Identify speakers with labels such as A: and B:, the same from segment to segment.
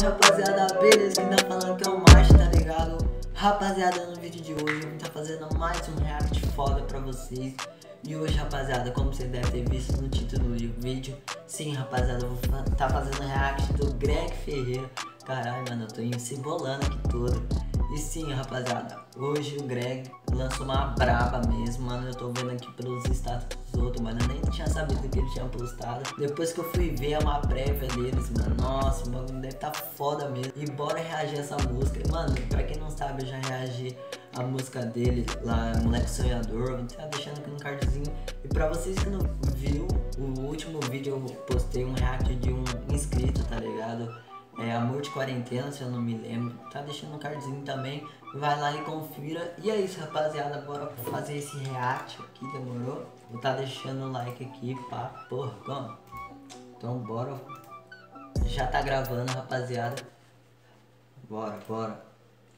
A: rapaziada, beleza? Quem tá falando que é o March, tá ligado? Rapaziada, no vídeo de hoje eu vou estar fazendo mais um react foda pra vocês. E hoje, rapaziada, como você deve ter visto no título do vídeo, sim, rapaziada, eu vou estar fazendo react do Greg Ferreira. Caralho, mano, eu tô embolando aqui todo. E sim, rapaziada, hoje o Greg lançou uma braba mesmo, mano. Eu tô vendo aqui pelos status dos outros, mano. Eu nem tinha sabido que ele tinha postado. Depois que eu fui ver uma prévia deles, mano, nossa, o bagulho deve tá foda mesmo. E bora reagir a essa música. Mano, pra quem não sabe, eu já reagi a música dele lá, Moleque Sonhador. Vou estar deixando aqui no cardzinho. E pra vocês que não viu, o último vídeo eu postei um react de um inscrito, tá ligado? É Amor de Quarentena, se eu não me lembro. Tá deixando no cardzinho também. Vai lá e confira. E é isso, rapaziada. Bora fazer esse react aqui, demorou? Vou tá deixando o like aqui, pá. Porra, como? Então bora. Já tá gravando, rapaziada. Bora, bora.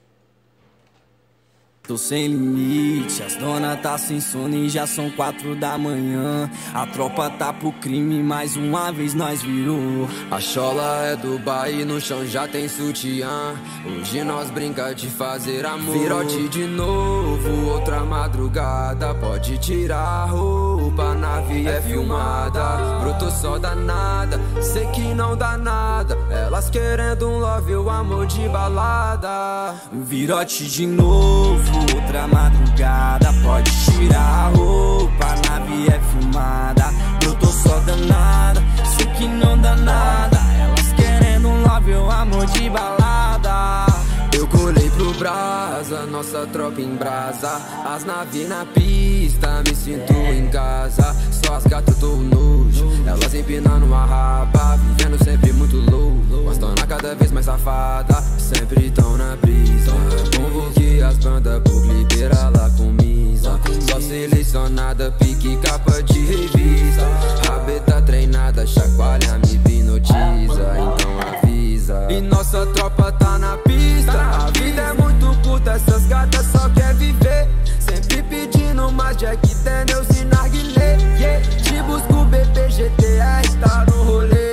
B: Tô sem limite, as dona tá sem sono e já são 4 da manhã. A tropa tá pro crime, mais uma vez nós virou. A chola é do baile, no chão já tem sutiã. Hoje nós brinca de fazer amor. Virote de novo, outra madrugada. Pode tirar a roupa, a nave é filmada. Brotou só danada, sei que não dá nada. Elas querendo um love, o amor de balada. Virote de novo, outra madrugada, pode tirar a roupa, a nave é filmada. Eu tô só danada, sei que não dá nada. Elas querendo um love, o amor de balada. Eu colei pro brasa, nossa tropa em brasa. As naves na pista, me sinto em casa. Só as gatas eu tô nojo, elas empinando a raba. Vivendo sempre muito louco, mas tão cada vez mais safada. Sempre tão na brisa, convoquei as bandas por liberar lá com misa. Só selecionada, pique capa de revista. Rabeta treinada, chacoalha, me hipnotiza. Então avisa. E nossa tropa tá na pista. A vida é muito curta, essas gatas só quer viver. Sempre pedindo mais Jack Daniels e narguilé. Te busco BPGTR, tá no rolê.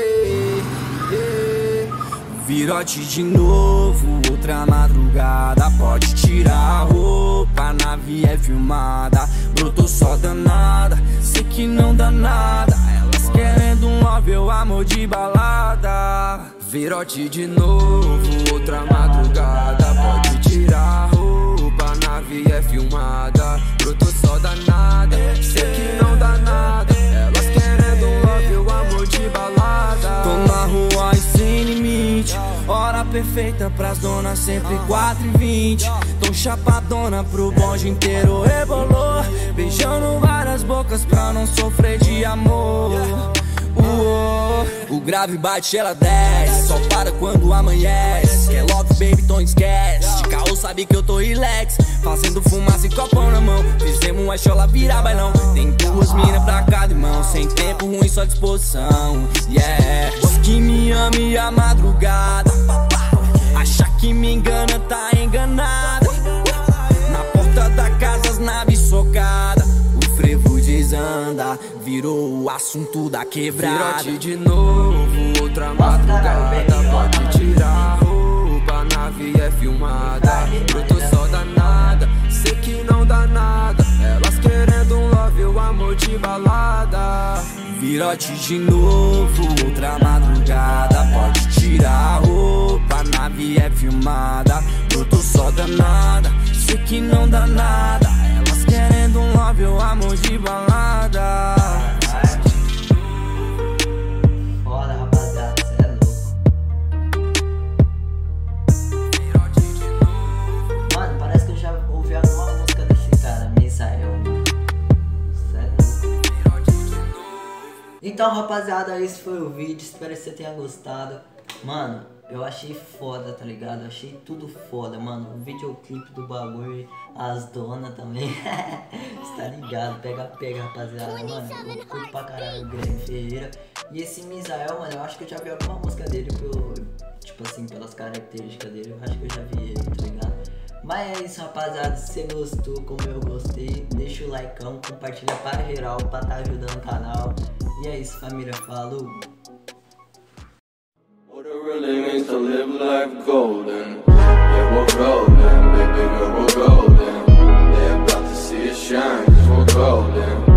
B: Virote de novo, outra madrugada. Pode tirar a roupa, a nave é filmada. Brotou só danada, sei que não dá nada. Elas querendo um love, o amor de balada. Virote de novo, outra madrugada. Pode tirar a roupa, a nave é filmada. Brotou só danada, sei que não dá nada. Elas querendo um love, o amor de balada. Tô na rua e sem limite, hora perfeita pras donas, sempre 4h20. Tô chapadona pro bonde inteiro, rebolou. Beijando várias bocas pra não sofrer de amor. O grave bate, ela desce, só para quando amanhece. Quer love, baby, então esquece. De carro sabe que eu tô relax, fazendo fumaça e copão na mão. Fizemos uma chola virar bailão. Tem 2 minas pra cada irmão, sem tempo ruim, só disposição. Yeah, diz que me ama e a madrugada. Acha que me engana, tá enganada. Na porta da casa as naves socadas. O frevo desanda, virou o assunto da quebrada. Virote de novo, outra madrugada. Pode tirar a roupa, a nave é filmada. Eu tô só danada, sei que não dá nada. Elas querendo um love, o amor de balada. Virote de novo, outra madrugada. Pode tirar a roupa, a nave é filmada. Eu tô só danada, sei que não dá nada. Elas querendo um love, o amor de balada.
A: Foda, rapaziada, cê é louco. Mano, parece que eu já ouvi alguma música desse cara, Misael. Cê é louco. Então, rapaziada, esse foi o vídeo. Espero que você tenha gostado. Mano, eu achei foda, tá ligado? Eu achei tudo foda, mano. O videoclipe do bagulho, as donas também. Você tá ligado? Pega, rapaziada. Mano, eu curto pra caralho o Greg Ferreira. E esse Misael, mano, eu acho que eu já vi alguma música dele tipo assim, pelas características dele. Eu acho que eu já vi ele, tá ligado? Mas é isso, rapaziada. Se você gostou, como eu gostei, deixa o likeão, compartilha para geral, pra tá ajudando o canal. E é isso, família. Falou!
C: What a real name is
B: to live life golden. Yeah, we're golden, baby girl, we're golden. They're about to see us shine, 'cause we're golden.